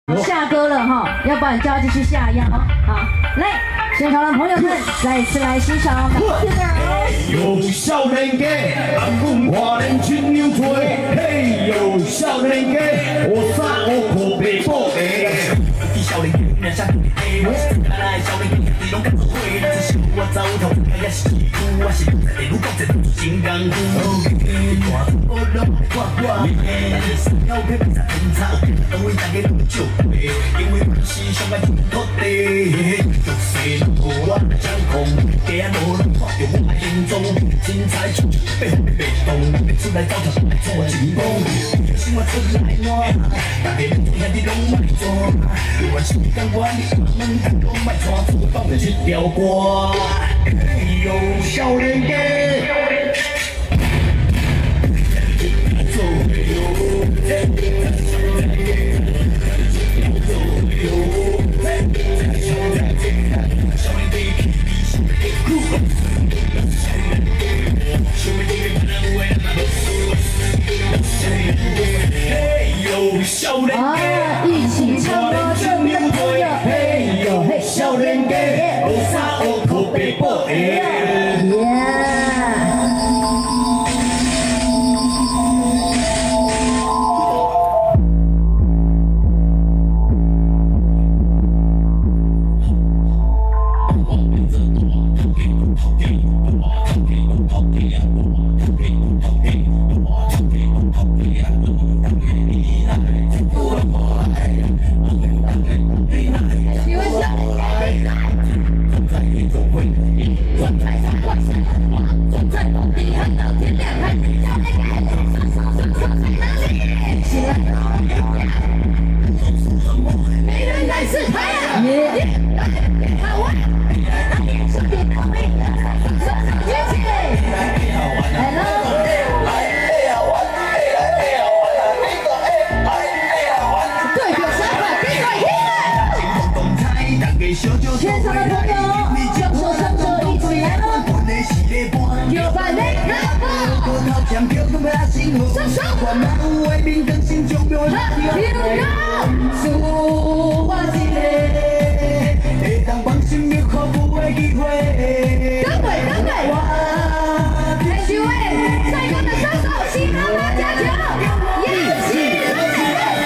下歌了哈，要不然就要继续下药。好，来，现场的朋友们，再一次来欣赏。 有少年家，人阮华人亲娘做，嘿，有少年家，我衫我裤白布的。有少年家，名声不低，我是真来少年家，你拢敢做伙，只是我走头，也是欺负，我是路在地路讲在路真功夫。大土我拢我，但是要配比赛分差，当为大家拢照顾，因为我是上个土地，就是路我掌控，家路拢看着我行踪，精彩出白白动，出来走跳来做进攻，生活出来暖，大家拢兄弟拢卖做，我是讲我你们看拢卖错，放着这条歌，有少年家。 一起唱歌，这边的朋友，嘿呦嘿，少年家，学啥学靠白布的。现场的朋友，右手上手一起来喽！右半内拉高，上手，数我一个，当放心越可不会机会。等会，很久哎，帅哥的双手，喜马拉加球，一起来！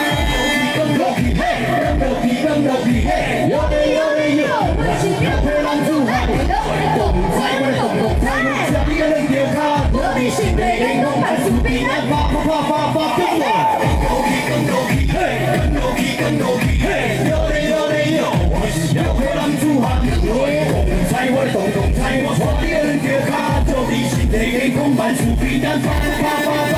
心内人拢满足比那发，更我是要陪人出汗，我动，我带你人脚卡，就你心内人拢满足比那发。